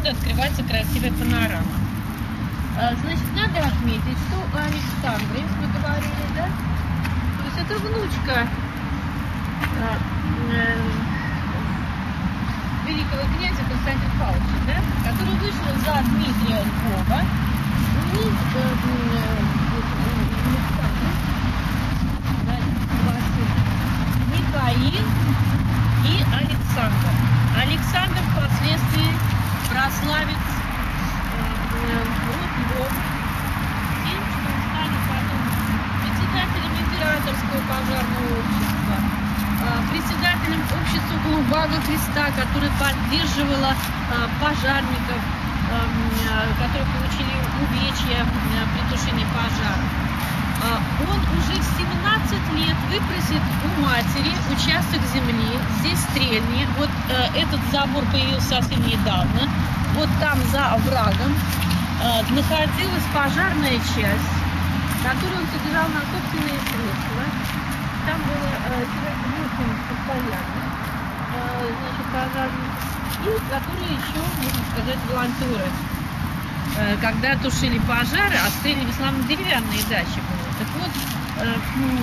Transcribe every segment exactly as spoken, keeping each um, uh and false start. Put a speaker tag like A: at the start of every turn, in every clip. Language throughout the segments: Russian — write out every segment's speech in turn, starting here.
A: отсюда открывается красивая панорама. Значит, надо отметить, что у Александры, мы говорили, да? То есть это внучка великого князя Константина Павловича, да? Который вышел за Дмитрия Львова. У них Михаил и Александр. Александр впоследствии прославит род Львов тем, что он станет потом председателем императорского пожарного общества, председателем общества Голубого Креста, которое поддерживало пожарников, которые получили увечья при тушении пожара. Он уже в семнадцать лет выпросит у матери участок земли, здесь стрельни. Вот э, этот забор появился совсем недавно. Вот там за оврагом э, находилась пожарная часть, которую он содержал на собственные средства. Там было э, постоянно, э, значит, пожарных, и которые еще, можно сказать, волонтеры. Э, когда тушили пожары, а стрельни в основном деревянные дачи были. Так вот, э,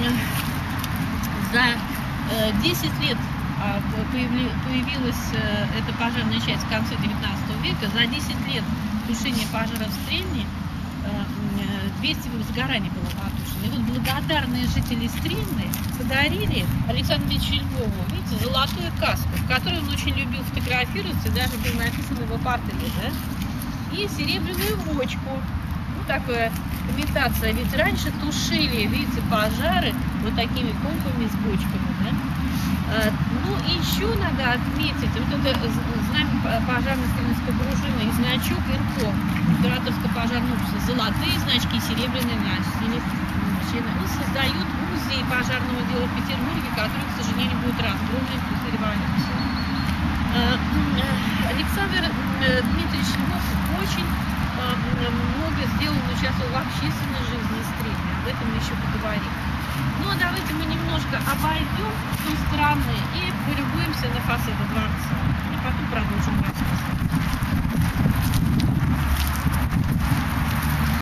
A: за э, десять лет э, появилась э, эта пожарная часть в конце девятнадцатого века. За десять лет тушения пожаров в Стрельне э, двести возгораний было потушено. И вот благодарные жители Стрельны подарили Александру Ильичу Львову, видите, золотую каску, в которой он очень любил фотографироваться, и даже был написан его портрет, да? И серебряную бочку. Такая имитация, ведь раньше тушили, видите, пожары вот такими помпами с бочками, да? А, ну и еще надо отметить, вот это знамя пожарной стрельнской дружины и значок ИРКО, императорского пожарного общества, золотые значки, серебряные носили мужчины. Он создает музей пожарного дела в Петербурге, который, к сожалению, будет разгромлен после революции. А, Александр Дмитриевич Львов очень много сделал, он участвовал в общественной жизни Стрельни. Об этом мы еще поговорим. Ну а давайте мы немножко обойдем с той стороны и полюбуемся на фасады дворца. И потом продолжим рассказ.